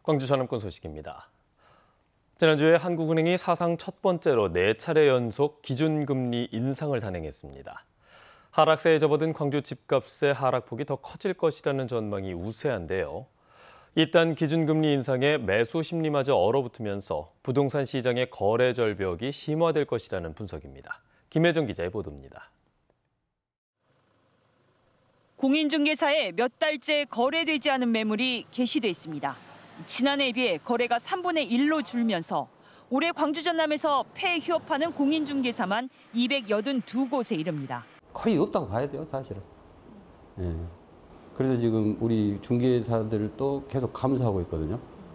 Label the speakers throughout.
Speaker 1: 광주 전남권 소식입니다. 지난주에 한국은행이 사상 첫 번째로 4차례 연속 기준금리 인상을 단행했습니다. 하락세에 접어든 광주 집값의 하락폭이 더 커질 것이라는 전망이 우세한데요. 이딴 기준금리 인상에 매수 심리마저 얼어붙으면서 부동산 시장의 거래 절벽이 심화될 것이라는 분석입니다. 김혜정 기자의 보도입니다.
Speaker 2: 공인중개사에 몇 달째 거래되지 않은 매물이 게시돼 있습니다. 지난해에 비해 거래가 3분의 1로 줄면서 올해 광주 전남에서 폐휴업하는 공인중개사만 282곳에 이릅니다.
Speaker 3: 거의 없다고 봐야 돼요, 사실은. 예. 그래서 지금 우리 중개사들도 계속 감소하고 있거든요.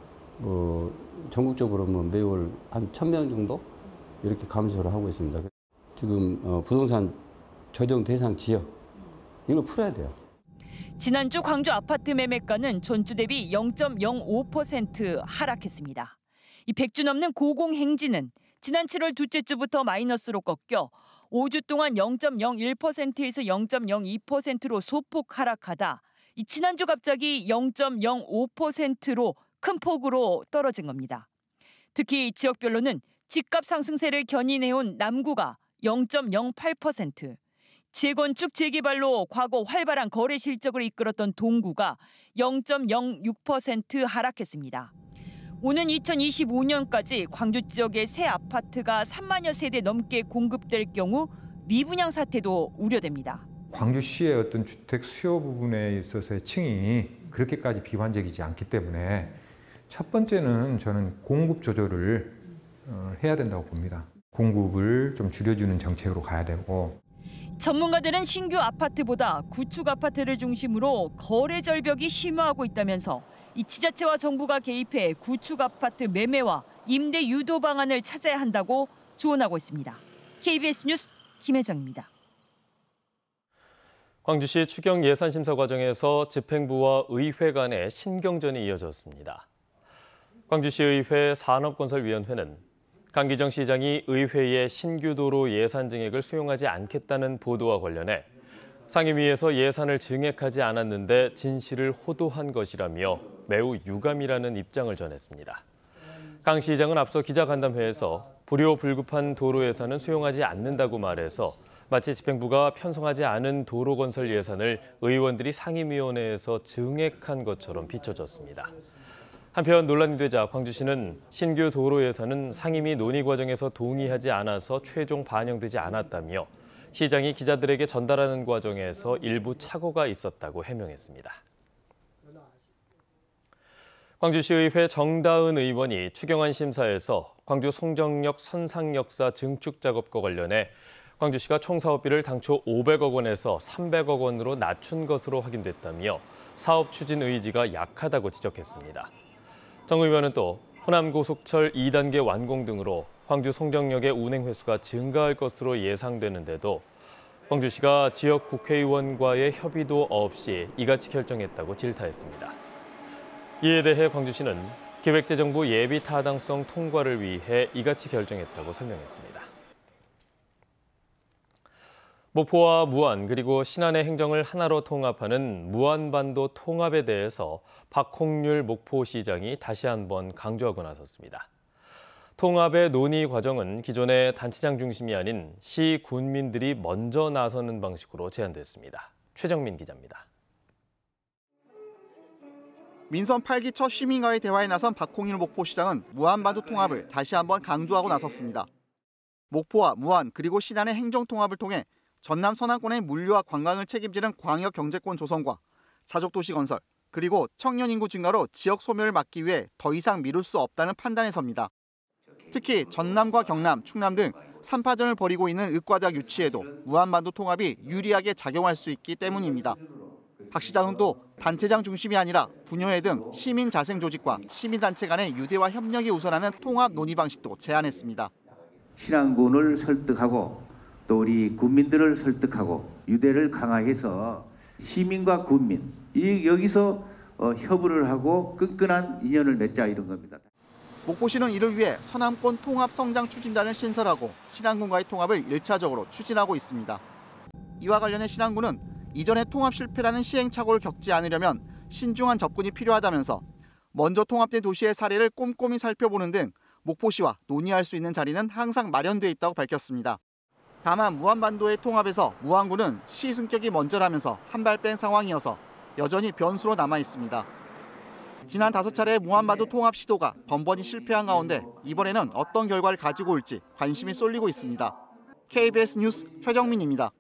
Speaker 3: 전국적으로 매월 한 1,000명 정도 이렇게 감소를 하고 있습니다. 지금 부동산 조정 대상 지역 이걸 풀어야 돼요.
Speaker 2: 지난주 광주 아파트 매매가는 전주 대비 0.05% 하락했습니다. 이 100주 넘는 고공행진은 지난 7월 둘째 주부터 마이너스로 꺾여 5주 동안 0.01%에서 0.02%로 소폭 하락하다 지난주 갑자기 0.05%로 큰 폭으로 떨어진 겁니다. 특히 지역별로는 집값 상승세를 견인해온 남구가 0.08%, 재건축 재개발로 과거 활발한 거래 실적을 이끌었던 동구가 0.06% 하락했습니다. 오는 2025년까지 광주 지역의 새 아파트가 3만여 세대 넘게 공급될 경우 미분양 사태도 우려됩니다.
Speaker 4: 광주시의 어떤 주택 수요 부분에 있어서의 층이 그렇게까지 비관적이지 않기 때문에 첫 번째는 저는 공급 조절을 해야 된다고 봅니다. 공급을 좀 줄여주는 정책으로 가야 되고.
Speaker 2: 전문가들은 신규 아파트보다 구축 아파트를 중심으로 거래 절벽이 심화하고 있다면서 이 지자체와 정부가 개입해 구축 아파트 매매와 임대 유도 방안을 찾아야 한다고 조언하고 있습니다. KBS 뉴스 김혜정입니다.
Speaker 1: 광주시 추경 예산 심사 과정에서 집행부와 의회 간의 신경전이 이어졌습니다. 광주시의회 산업건설위원회는 강기정 시장이 의회의 신규 도로 예산 증액을 수용하지 않겠다는 보도와 관련해 상임위에서 예산을 증액하지 않았는데 진실을 호도한 것이라며 매우 유감이라는 입장을 전했습니다. 강 시장은 앞서 기자간담회에서 불효불급한 도로 예산은 수용하지 않는다고 말해서 마치 집행부가 편성하지 않은 도로 건설 예산을 의원들이 상임위원회에서 증액한 것처럼 비춰졌습니다. 한편 논란이 되자 광주시는 신규 도로 예산은 상임위 논의 과정에서 동의하지 않아서 최종 반영되지 않았다며 시장이 기자들에게 전달하는 과정에서 일부 착오가 있었다고 해명했습니다. 광주시의회 정다은 의원이 추경안 심사에서 광주 송정역 선상역사 증축 작업과 관련해 광주시가 총 사업비를 당초 500억 원에서 300억 원으로 낮춘 것으로 확인됐다며 사업 추진 의지가 약하다고 지적했습니다. 정 의원은 또 호남고속철 2단계 완공 등으로 광주 송정역의 운행 횟수가 증가할 것으로 예상되는데도 광주시가 지역 국회의원과의 협의도 없이 이같이 결정했다고 질타했습니다. 이에 대해 광주시는 기획재정부 예비 타당성 통과를 위해 이같이 결정했다고 설명했습니다. 목포와 무안 그리고 신안의 행정을 하나로 통합하는 무안반도 통합에 대해서 박홍률 목포시장이 다시 한번 강조하고 나섰습니다. 통합의 논의 과정은 기존의 단체장 중심이 아닌 시 군민들이 먼저 나서는 방식으로 제안됐습니다. 최정민 기자입니다.
Speaker 5: 민선 8기 첫 시민과의 대화에 나선 박홍률 목포시장은 무안반도 통합을 다시 한번 강조하고 나섰습니다. 목포와 무안 그리고 신안의 행정통합을 통해 전남 서남권의 물류와 관광을 책임지는 광역경제권 조성과 자족도시 건설, 그리고 청년 인구 증가로 지역 소멸을 막기 위해 더 이상 미룰 수 없다는 판단에 섭니다. 특히 전남과 경남, 충남 등 3파전을 벌이고 있는 의과대학 유치에도 무안반도 통합이 유리하게 작용할 수 있기 때문입니다. 박 시장은 또 단체장 중심이 아니라 분여회 등 시민자생조직과 시민단체 간의 유대와 협력이 우선하는 통합 논의 방식도 제안했습니다.
Speaker 6: 신안군을 설득하고 또 우리 군민들을 설득하고 유대를 강화해서 시민과 군민 여기서 협의를 하고 끈끈한 인연을 맺자 이런 겁니다.
Speaker 5: 목포시는 이를 위해 서남권 통합 성장 추진단을 신설하고 신안군과의 통합을 1차적으로 추진하고 있습니다. 이와 관련해 신안군은 이전의 통합 실패라는 시행착오를 겪지 않으려면 신중한 접근이 필요하다면서 먼저 통합된 도시의 사례를 꼼꼼히 살펴보는 등 목포시와 논의할 수 있는 자리는 항상 마련돼 있다고 밝혔습니다. 다만 무안반도의 통합에서 무안군은 시 승격이 먼저라면서 한 발 뺀 상황이어서 여전히 변수로 남아 있습니다. 지난 5차례 무안반도 통합 시도가 번번이 실패한 가운데 이번에는 어떤 결과를 가지고 올지 관심이 쏠리고 있습니다. KBS 뉴스 최정민입니다.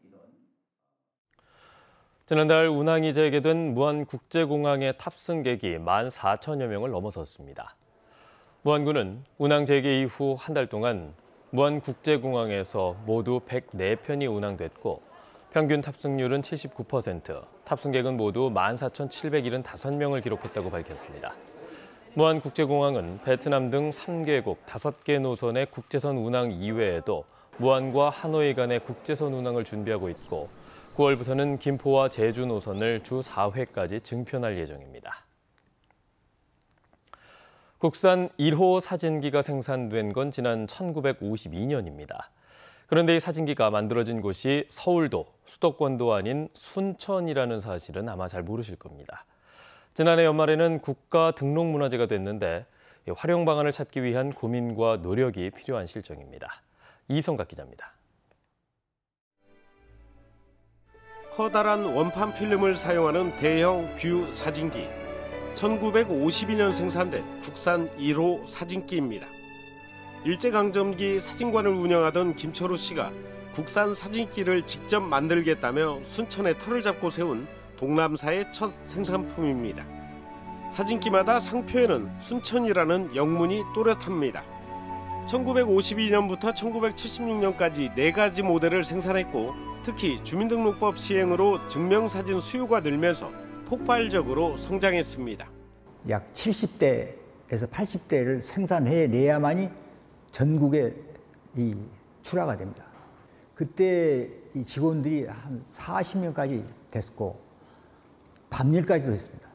Speaker 1: 지난달 운항이 재개된 무안국제공항의 탑승객이 14,000여 명을 넘어섰습니다. 무안군은 운항 재개 이후 한 달 동안 무안국제공항에서 모두 104편이 운항됐고 평균 탑승률은 79%, 탑승객은 모두 14,775명을 기록했다고 밝혔습니다. 무안국제공항은 베트남 등 3개국 5개 노선의 국제선 운항 이외에도 무안과 하노이 간의 국제선 운항을 준비하고 있고 9월부터는 김포와 제주 노선을 주 4회까지 증편할 예정입니다. 국산 1호 사진기가 생산된 건 지난 1952년입니다. 그런데 이 사진기가 만들어진 곳이 서울도, 수도권도 아닌 순천이라는 사실은 아마 잘 모르실 겁니다. 지난해 연말에는 국가 등록문화재가 됐는데 활용 방안을 찾기 위한 고민과 노력이 필요한 실정입니다. 이성각 기자입니다.
Speaker 7: 커다란 원판 필름을 사용하는 대형 뷰 사진기. 1952년 생산된 국산 1호 사진기입니다. 일제강점기 사진관을 운영하던 김철우 씨가 국산 사진기를 직접 만들겠다며 순천에 터를 잡고 세운 동남사의 첫 생산품입니다. 사진기마다 상표에는 순천이라는 영문이 또렷합니다. 1952년부터 1976년까지 4가지 모델을 생산했고 특히 주민등록법 시행으로 증명사진 수요가 늘면서 폭발적으로 성장했습니다.
Speaker 8: 약 70대에서 80대를 생산해내야만이 전국에 출하가 됩니다. 그때 이 직원들이 한 40명까지 됐고 밤일까지도 했습니다.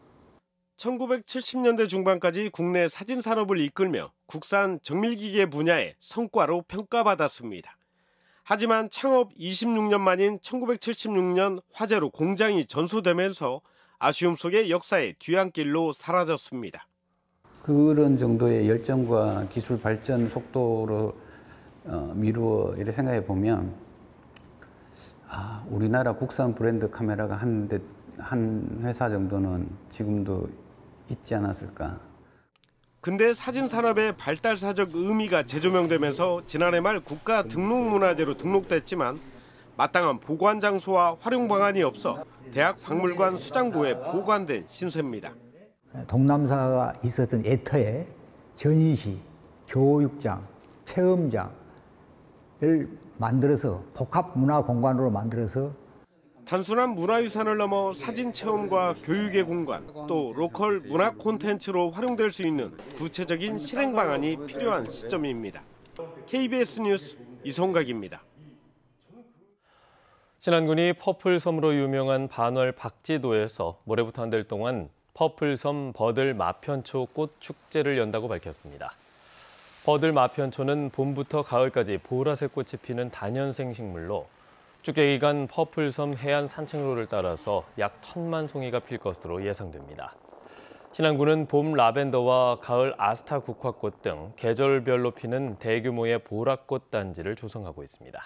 Speaker 7: 1970년대 중반까지 국내 사진 산업을 이끌며 국산 정밀기계 분야의 성과로 평가받았습니다. 하지만 창업 26년 만인 1976년 화재로 공장이 전소되면서 아쉬움 속에 역사의 뒤안길로 사라졌습니다.
Speaker 3: 그런 정도의 열정과 기술 발전 속도로 미루어 이렇게 생각해 보면 우리나라 국산 브랜드 카메라가 한 회사 정도는 지금도 있지 않았을까.
Speaker 7: 근대 사진 산업의 발달사적 의미가 재조명되면서 지난해 말 국가 등록문화재로 등록됐지만 마땅한 보관 장소와 활용 방안이 없어 대학 박물관 수장고에 보관된 신세입니다.
Speaker 8: 동남사가 있었던 애터에 전시, 교육장, 체험장을 만들어서 복합문화공간으로 만들어서
Speaker 7: 단순한 문화유산을 넘어 사진 체험과 교육의 공간, 또 로컬 문화 콘텐츠로 활용될 수 있는 구체적인 실행 방안이 필요한 시점입니다. KBS 뉴스 이성각입니다.
Speaker 1: 신안군이 퍼플섬으로 유명한 반월 박지도에서 모레부터 한 달 동안 퍼플섬 버들 마편초 꽃 축제를 연다고 밝혔습니다. 버들 마편초는 봄부터 가을까지 보라색 꽃이 피는 다년생 식물로 축제 기간 퍼플섬 해안 산책로를 따라서 약 1,000만 송이가 필 것으로 예상됩니다. 신안군은 봄 라벤더와 가을 아스타 국화꽃 등 계절별로 피는 대규모의 보라꽃 단지를 조성하고 있습니다.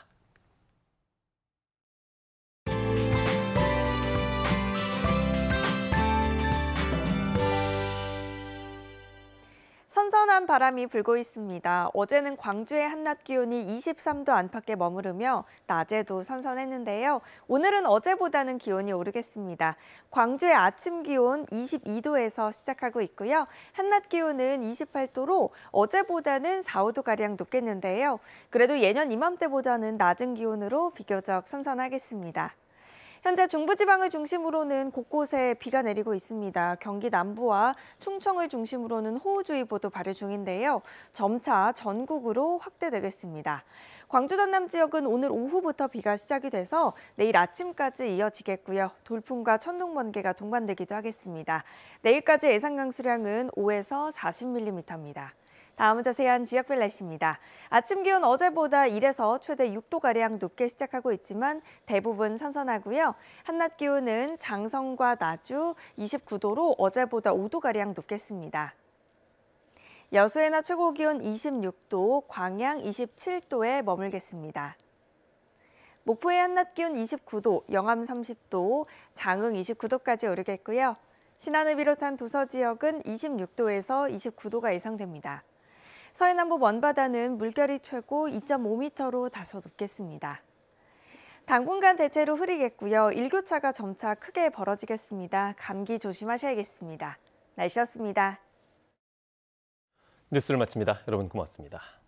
Speaker 9: 선선한 바람이 불고 있습니다. 어제는 광주의 한낮 기온이 23도 안팎에 머무르며 낮에도 선선했는데요. 오늘은 어제보다는 기온이 오르겠습니다. 광주의 아침 기온 22도에서 시작하고 있고요. 한낮 기온은 28도로 어제보다는 4, 5도가량 높겠는데요. 그래도 예년 이맘때보다는 낮은 기온으로 비교적 선선하겠습니다. 현재 중부지방을 중심으로는 곳곳에 비가 내리고 있습니다. 경기 남부와 충청을 중심으로는 호우주의보도 발효 중인데요. 점차 전국으로 확대되겠습니다. 광주 전남 지역은 오늘 오후부터 비가 시작이 돼서 내일 아침까지 이어지겠고요. 돌풍과 천둥, 번개가 동반되기도 하겠습니다. 내일까지 예상 강수량은 5에서 40mm입니다. 다음은 자세한 지역별 날씨입니다. 아침 기온 어제보다 1에서 최대 6도가량 높게 시작하고 있지만 대부분 선선하고요. 한낮 기온은 장성과 나주 29도로 어제보다 5도가량 높겠습니다. 여수의 낮 최고 기온 26도, 광양 27도에 머물겠습니다. 목포의 한낮 기온 29도, 영암 30도, 장흥 29도까지 오르겠고요. 신안을 비롯한 도서 지역은 26도에서 29도가 예상됩니다. 서해남부 먼바다는 물결이 최고 2.5m로 다소 높겠습니다. 당분간 대체로 흐리겠고요. 일교차가 점차 크게 벌어지겠습니다. 감기 조심하셔야겠습니다. 날씨였습니다.
Speaker 1: 뉴스를 마칩니다. 여러분 고맙습니다.